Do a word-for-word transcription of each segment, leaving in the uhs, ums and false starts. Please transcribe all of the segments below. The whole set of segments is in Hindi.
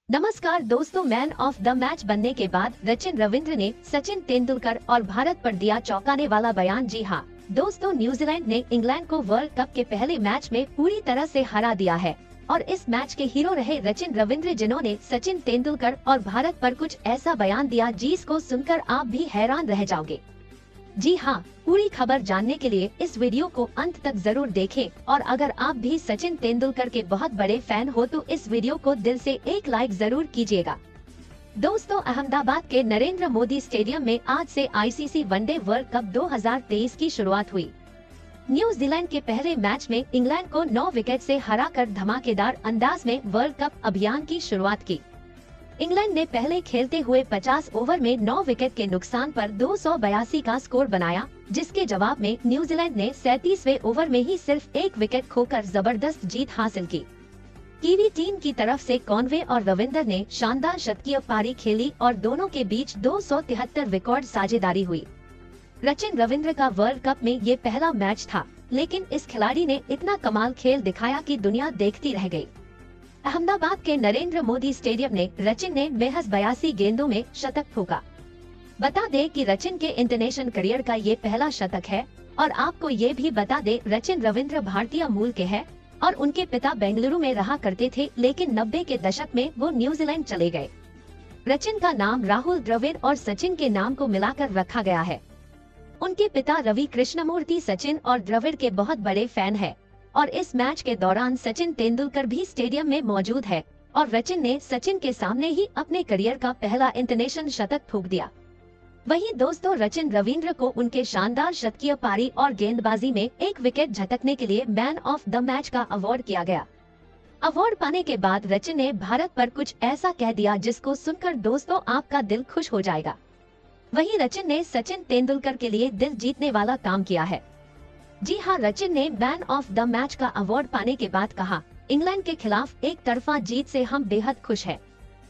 नमस्कार दोस्तों, मैन ऑफ द मैच बनने के बाद सचिन रविंद्र ने सचिन तेंदुलकर और भारत पर दिया चौंकाने वाला बयान। जी हां दोस्तों, न्यूजीलैंड ने इंग्लैंड को वर्ल्ड कप के पहले मैच में पूरी तरह से हरा दिया है और इस मैच के हीरो रहे सचिन रविंद्र, जिन्होंने सचिन तेंदुलकर और भारत पर कुछ ऐसा बयान दिया जिसको सुनकर आप भी हैरान रह जाओगे। जी हाँ, पूरी खबर जानने के लिए इस वीडियो को अंत तक जरूर देखें और अगर आप भी सचिन तेंदुलकर के बहुत बड़े फैन हो तो इस वीडियो को दिल से एक लाइक जरूर कीजिएगा। दोस्तों, अहमदाबाद के नरेंद्र मोदी स्टेडियम में आज से आईसीसी वनडे वर्ल्ड कप दो हज़ार तेईस की शुरुआत हुई। न्यूजीलैंड के पहले मैच में इंग्लैंड को नौ विकेट से हराकर धमाकेदार अंदाज में वर्ल्ड कप अभियान की शुरुआत की। इंग्लैंड ने पहले खेलते हुए पचास ओवर में नौ विकेट के नुकसान पर दो सौ बयासी का स्कोर बनाया, जिसके जवाब में न्यूजीलैंड ने सैंतीसवें ओवर में ही सिर्फ एक विकेट खोकर जबरदस्त जीत हासिल की। कीवी टीम की तरफ से कॉनवे और रविंदर ने शानदार शतकीय पारी खेली और दोनों के बीच दो सौ तिहत्तर रिकॉर्ड साझेदारी हुई। सचिन रविंद्र का वर्ल्ड कप में ये पहला मैच था, लेकिन इस खिलाड़ी ने इतना कमाल खेल दिखाया कि दुनिया देखती रह गई। अहमदाबाद के नरेंद्र मोदी स्टेडियम ने सचिन ने महज बयासी गेंदों में शतक ठोका। बता दें कि सचिन के इंटरनेशनल करियर का ये पहला शतक है और आपको ये भी बता दें, सचिन रविंद्र भारतीय मूल के हैं और उनके पिता बेंगलुरु में रहा करते थे, लेकिन नब्बे के दशक में वो न्यूजीलैंड चले गए। सचिन का नाम राहुल द्रविड़ और सचिन के नाम को मिलाकर रखा गया है। उनके पिता रवि कृष्णमूर्ति सचिन और द्रविड़ के बहुत बड़े फैन है और इस मैच के दौरान सचिन तेंदुलकर भी स्टेडियम में मौजूद है और सचिन ने सचिन के सामने ही अपने करियर का पहला इंटरनेशनल शतक ठोक दिया। वहीं दोस्तों, सचिन रविंद्र को उनके शानदार शतकीय पारी और गेंदबाजी में एक विकेट झटकने के लिए मैन ऑफ द मैच का अवार्ड किया गया। अवार्ड पाने के बाद सचिन ने भारत पर कुछ ऐसा कह दिया जिसको सुनकर दोस्तों आपका दिल खुश हो जाएगा। वहीं सचिन ने सचिन तेंदुलकर के लिए दिल जीतने वाला काम किया है। जी हाँ, सचिन ने मैन ऑफ द मैच का अवार्ड पाने के बाद कहा, इंग्लैंड के खिलाफ एक तरफा जीत से हम बेहद खुश हैं।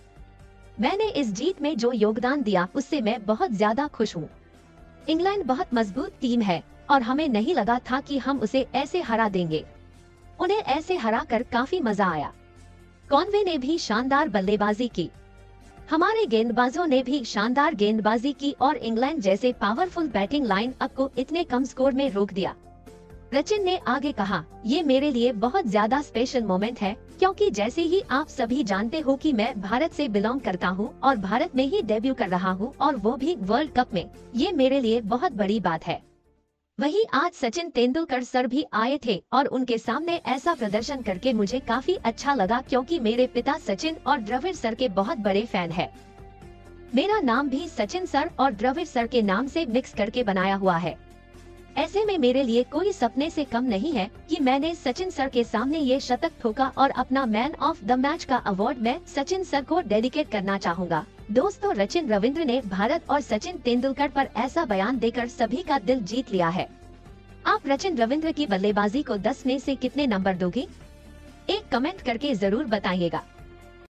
मैंने इस जीत में जो योगदान दिया उससे मैं बहुत ज्यादा खुश हूँ। इंग्लैंड बहुत मजबूत टीम है और हमें नहीं लगा था कि हम उसे ऐसे हरा देंगे। उन्हें ऐसे हरा कर काफी मजा आया। कॉनवे ने भी शानदार बल्लेबाजी की। हमारे गेंदबाजों ने भी शानदार गेंदबाजी की और इंग्लैंड जैसे पावरफुल बैटिंग लाइन अप को इतने कम स्कोर में रोक दिया। सचिन ने आगे कहा, ये मेरे लिए बहुत ज्यादा स्पेशल मोमेंट है क्योंकि जैसे ही आप सभी जानते हो कि मैं भारत से बिलोंग करता हूँ और भारत में ही डेब्यू कर रहा हूँ और वो भी वर्ल्ड कप में। ये मेरे लिए बहुत बड़ी बात है। वहीं आज सचिन तेंदुलकर सर भी आए थे और उनके सामने ऐसा प्रदर्शन करके मुझे काफी अच्छा लगा क्योंकि मेरे पिता सचिन और द्रविड़ सर के बहुत बड़े फैन है। मेरा नाम भी सचिन सर और द्रविड़ सर के नाम से मिक्स करके बनाया हुआ है। ऐसे में मेरे लिए कोई सपने से कम नहीं है कि मैंने सचिन सर के सामने ये शतक ठोका और अपना मैन ऑफ द मैच का अवार्ड मैं सचिन सर को डेडिकेट करना चाहूँगा। दोस्तों, सचिन रविंद्र ने भारत और सचिन तेंदुलकर पर ऐसा बयान देकर सभी का दिल जीत लिया है। आप सचिन रविंद्र की बल्लेबाजी को दस में से कितने नंबर दोगे? एक कमेंट करके जरूर बताइएगा।